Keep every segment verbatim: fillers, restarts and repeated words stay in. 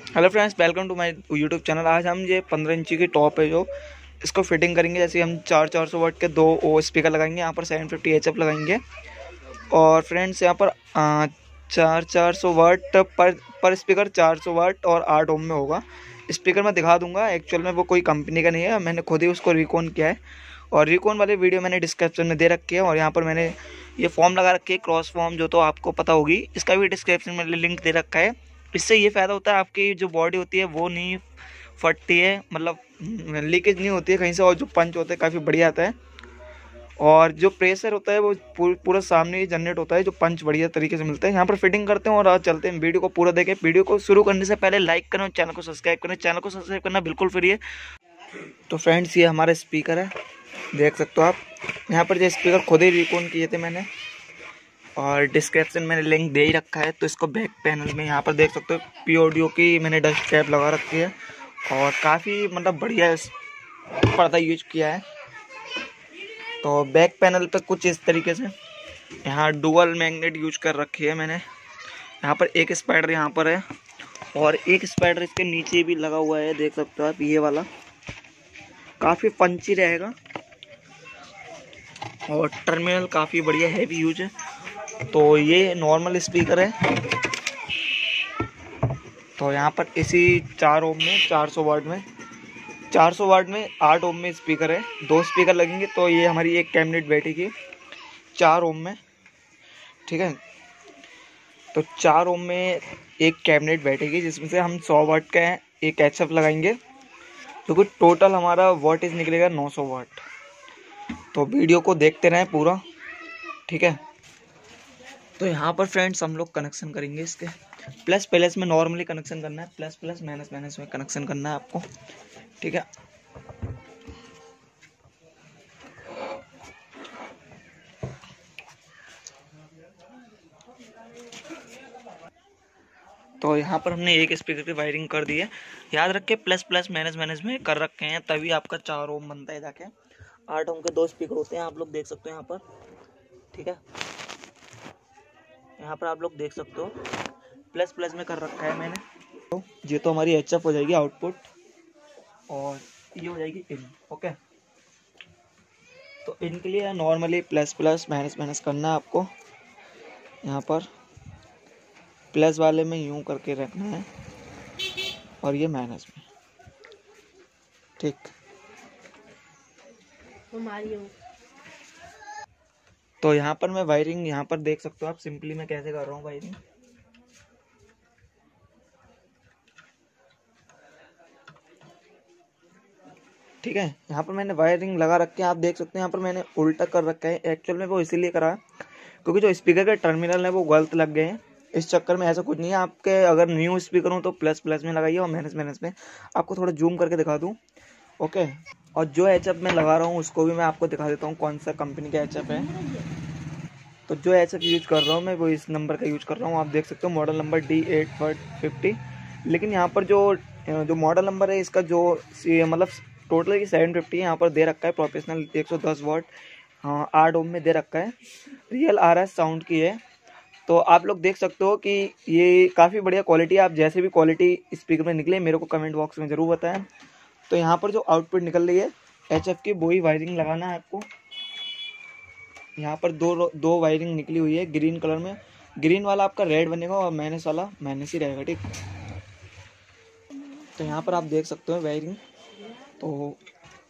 Hello friends, welcome to my YouTube channel. आज हम ये पंद्रह इंची की टॉप है जो इसको फिटिंग करेंगे। जैसे हम चार चार सौ वाट के दो ओ स्पीकर लगाएंगे, यहाँ पर सेवन फिफ्टी एच एफ लगाएंगे। और फ्रेंड्स यहाँ पर आ, चार चार सौ वाट पर पर स्पीकर चार सौ वाट और आठ ओम में होगा। स्पीकर मैं दिखा दूंगा, एक्चुअल में वो कोई कंपनी का नहीं है, मैंने खुद ही उसको रिकॉन किया है। और रिकॉन वाले वीडियो मैंने डिस्क्रिप्शन में दे रखी है। और यहाँ पर मैंने ये फॉर्म लगा रखी है, क्रॉस फॉर्म, जो तो आपको पता होगी, इसका भी डिस्क्रिप्शन में लिंक दे रखा है। इससे ये फ़ायदा होता है, आपकी जो बॉडी होती है वो नहीं फटती है, मतलब लीकेज नहीं होती है कहीं से, और जो पंच होता है काफ़ी बढ़िया आता है। और जो प्रेशर होता है वो पूरा सामने ही जनरेट होता है, जो पंच बढ़िया तरीके से मिलता है। यहाँ पर फिटिंग करते हैं और आज चलते हैं। वीडियो को पूरा देखें। वीडियो को शुरू करने से पहले लाइक करें और चैनल को सब्सक्राइब करें। चैनल को सब्सक्राइब करना बिल्कुल फ्री है। तो फ्रेंड्स, ये हमारा स्पीकर है, देख सकते हो आप। यहाँ पर जो स्पीकर खुद ही रिकॉन किए थे मैंने, और डिस्क्रिप्शन में लिंक दे ही रखा है। तो इसको बैक पैनल में यहाँ पर देख सकते हो, पी ऑडियो की मैंने डस्ट कैप लगा रखी है, और काफ़ी मतलब बढ़िया पर्दा यूज किया है। तो बैक पैनल पे कुछ इस तरीके से यहाँ डुअल मैग्नेट यूज कर रखी है मैंने। यहाँ पर एक स्पाइडर यहाँ पर है, और एक स्पाइडर इसके नीचे भी लगा हुआ है, देख सकते हो आप। ये वाला काफ़ी पंची रहेगा, और टर्मिनल काफ़ी बढ़िया हैवी यूज है। तो ये नॉर्मल स्पीकर है। तो यहाँ पर इसी चार ओम में चार सौ वाट में चार सौ वाट में आठ ओम में स्पीकर है। दो स्पीकर लगेंगे तो ये हमारी एक कैबिनेट बैठेगी चार ओम में, ठीक है। तो चार ओम में एक कैबिनेट बैठेगी, जिसमें से हम सौ वाट का एक एच एफ लगाएंगे, तो कुछ टोटल हमारा वाटेज निकलेगा नौ सौ वाट। तो वीडियो को देखते रहें पूरा, ठीक है। तो यहाँ पर फ्रेंड्स हम लोग कनेक्शन करेंगे इसके। प्लस प्लस में नॉर्मली कनेक्शन करना है, प्लस प्लस माइनस माइनस में कनेक्शन करना है आपको, ठीक है। तो यहाँ पर हमने एक स्पीकर की वायरिंग कर दी है। याद रखें, प्लस प्लस माइनस माइनस में कर रखे हैं, तभी आपका चार ओम बनता है। जाके आठ ओम के दो स्पीकर होते हैं, आप लोग देख सकते हो यहाँ पर, ठीक है। यहाँ पर आप लोग देख सकते हो प्लस प्लस में कर रखा है मैंने। तो ये तो हमारी एच एफ हो जाएगी आउटपुट, और ये हो जाएगी इन, ओके। तो इनके लिए normally plus plus minus minus करना है आपको। यहाँ पर प्लस वाले में यूं करके रखना है, और ये माइनस में, ठीक। तो यहाँ पर मैं वायरिंग यहाँ पर देख सकते हो आप, सिंपली मैं कैसे कर रहा हूँ वायरिंग। ठीक है, यहाँ पर मैंने वायरिंग लगा रखी है, आप देख सकते हैं। यहाँ पर मैंने उल्टा कर रखा है, एक्चुअल में वो इसीलिए करा क्योंकि जो स्पीकर के टर्मिनल है वो गलत लग गए हैं। इस चक्कर में ऐसा कुछ नहीं है। आपके अगर न्यू स्पीकर हो तो प्लस प्लस में लगाइए, और माइनस माइनस में। आपको थोड़ा जूम करके दिखा दूँ, ओके। और जो एच एफ मैं लगा रहा हूँ उसको भी मैं आपको दिखा देता हूँ कौन सा कंपनी का एच एफ है। तो जो एच एफ यूज कर रहा हूँ मैं वो इस नंबर का यूज कर रहा हूँ, आप देख सकते हो, model number D eight fifty. लेकिन यहाँ पर जो जो मॉडल नंबर है इसका, जो मतलब टोटल की सेवन फिफ्टी है, यहाँ पर दे रखा है प्रोफेशनल एक सौ दस वाट, हाँ, आठ ओम में दे रखा है। रियल आर एस साउंड की है। तो आप लोग देख सकते हो कि ये काफ़ी बढ़िया क्वालिटी है। आप जैसे भी क्वालिटी स्पीकर में निकले मेरे को कमेंट बॉक्स में ज़रूर बताएं। तो यहाँ पर जो आउटपुट निकल रही है एच एफ की, वही वायरिंग लगाना है आपको। यहाँ पर दो दो वायरिंग निकली हुई है ग्रीन कलर में। ग्रीन वाला आपका रेड बनेगा, और माइनस वाला माइनस ही रहेगा, ठीक। तो यहाँ पर आप देख सकते हो वायरिंग। तो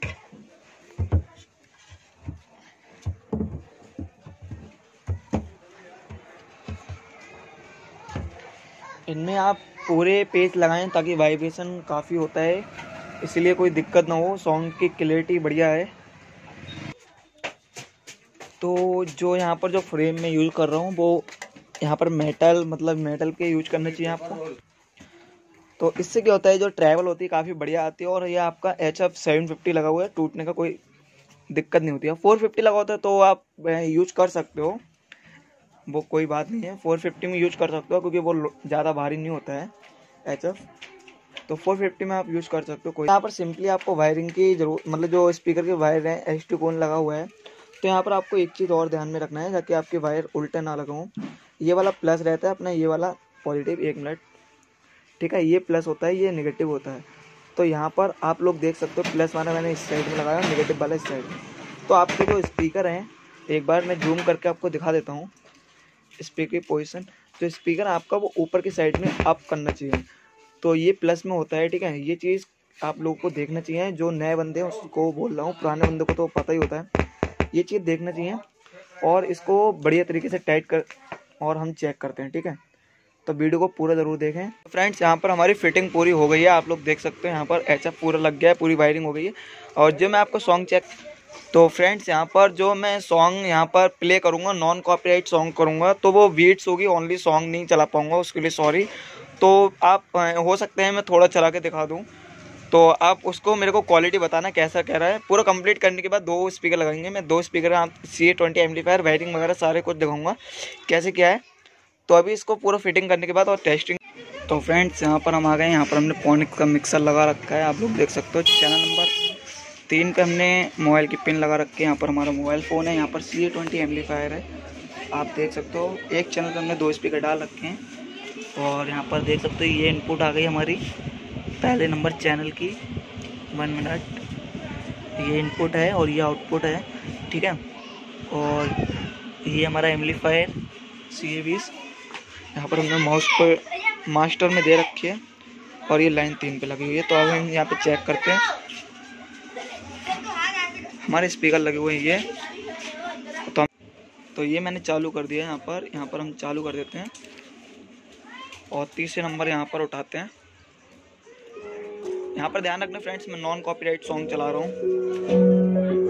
इनमें आप पूरे पेज लगाएं ताकि वाइब्रेशन काफ़ी होता है, इसलिए कोई दिक्कत ना हो। साउंड की क्लैरिटी बढ़िया है। तो जो यहाँ पर जो फ्रेम में यूज कर रहा हूँ वो यहाँ पर मेटल, मतलब मेटल के यूज करना चाहिए आपको। तो इससे क्या होता है, जो ट्रैवल होती है काफ़ी बढ़िया आती है। और ये आपका एच एफ सेवन फिफ्टी लगा हुआ है, टूटने का कोई दिक्कत नहीं होती है। फोर फिफ्टी लगा होता है तो आप यूज कर सकते हो, वो कोई बात नहीं है। फोर फिफ्टी में यूज कर सकते हो क्योंकि वो ज़्यादा भारी नहीं होता है एच एफ। तो फोर फिफ्टी में आप यूज़ कर सकते हो। कोई यहाँ पर सिंपली आपको वायरिंग की जरूर, मतलब जो स्पीकर के वायर है एच टी कोन लगा हुआ है। तो यहाँ पर आपको एक चीज़ और ध्यान में रखना है, ताकि आपके वायर उल्टे ना लगाऊँ। ये वाला प्लस रहता है अपना, ये वाला पॉजिटिव। एक मिनट, ठीक है। ये प्लस होता है, ये नेगेटिव होता है। तो यहाँ पर आप लोग देख सकते हो प्लस वाला मैंने इस साइड में लगाया, नेगेटिव वाला इस साइड में। तो आपके जो स्पीकर हैं, एक बार मैं जूम करके आपको दिखा देता हूँ स्पीकर की पोजीशन। तो स्पीकर आपका वो ऊपर की साइड में अप करना चाहिए, तो ये प्लस में होता है, ठीक है। ये चीज़ आप लोगों को देखना चाहिए, जो नए बंदे हैं उसको बोल रहा हूँ, पुराने बंदे को तो पता ही होता है। ये चीज़ देखना चाहिए और इसको बढ़िया तरीके से टाइट कर और हम चेक करते हैं, ठीक है। तो वीडियो को पूरा ज़रूर देखें। फ्रेंड्स, यहाँ पर हमारी फिटिंग पूरी हो गई है, आप लोग देख सकते हो यहाँ पर एच एफ पूरा लग गया है, पूरी वायरिंग हो गई है। और जो मैं आपको सॉन्ग चेक तो फ्रेंड्स यहाँ पर जो मैं सॉन्ग यहाँ पर प्ले करूँगा, नॉन कॉपीराइट सॉन्ग करूँगा, तो वो बीट्स होगी, ओनली सॉन्ग नहीं चला पाऊँगा, उसके लिए सॉरी। तो आप हो सकते हैं मैं थोड़ा चला के दिखा दूँ, तो आप उसको मेरे को क्वालिटी बताना कैसा कह रहा है। पूरा कंप्लीट करने के बाद दो स्पीकर लगाएंगे, मैं दो स्पीकर आप C A twenty amplifier wiring वगैरह सारे कुछ दिखाऊँगा कैसे क्या है। तो अभी इसको पूरा फिटिंग करने के बाद और टेस्टिंग। तो फ्रेंड्स, यहाँ पर हम आ गए, यहाँ पर हमने पॉनिक का मिक्सर लगा रखा है, आप लोग देख सकते हो। चैनल नंबर तीन पे हमने मोबाइल की पिन लगा रखी है, यहाँ पर हमारा मोबाइल फ़ोन है, यहाँ पर सी ए ट्वेंटी एम्पलीफायर है, आप देख सकते हो। एक चैनल पे हमने दो स्पीकर डाल रखे हैं और यहाँ पर देख सकते हो ये इनपुट आ गई हमारी पहले नंबर चैनल की। वन मिनट, ये इनपुट है और ये आउटपुट है, ठीक है। और ये हमारा एम्पलीफायर सी ए बीस, यहाँ पर हमने माउस पर मास्टर में दे रखी है और ये लाइन तीन पे लगी हुई है। तो अब हम यहाँ पे चेक करते हैं, हमारे स्पीकर लगे हुए हैं ये। तो तो ये मैंने चालू कर दिया है, यहाँ पर यहाँ पर हम चालू कर देते हैं और तीसरे नंबर यहाँ पर उठाते हैं। यहाँ पर ध्यान रखना फ्रेंड्स, मैं नॉन कॉपीराइट सॉन्ग चला रहा हूँ।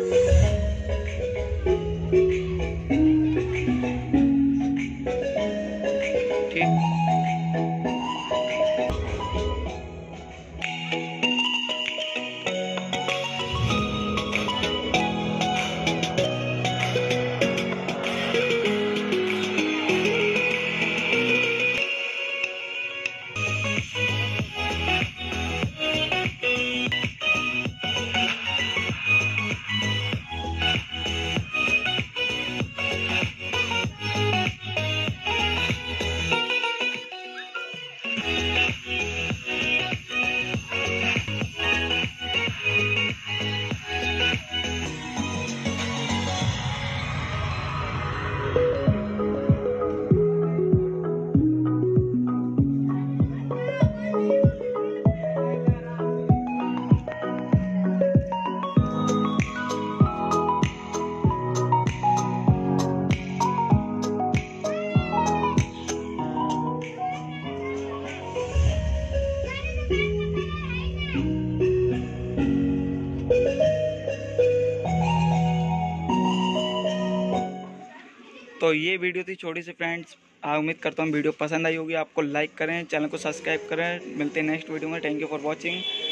तो ये वीडियो थी छोटी सी फ्रेंड्स, उम्मीद करता हूँ वीडियो पसंद आई होगी। आपको लाइक करें, चैनल को सब्सक्राइब करें। मिलते हैं नेक्स्ट वीडियो में। Thank you for watching.